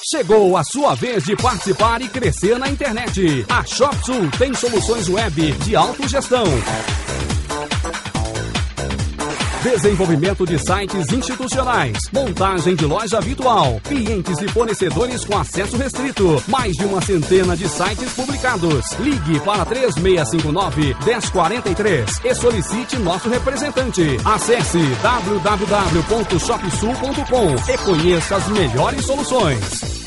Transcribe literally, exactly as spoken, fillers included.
Chegou a sua vez de participar e crescer na internet. A ShopSul tem soluções web de autogestão, desenvolvimento de sites institucionais, montagem de loja virtual, clientes e fornecedores com acesso restrito, mais de uma centena de sites publicados. Ligue para três seis cinco nove, um zero quatro três e solicite nosso representante. Acesse w w w ponto shopsul ponto com e conheça as melhores soluções.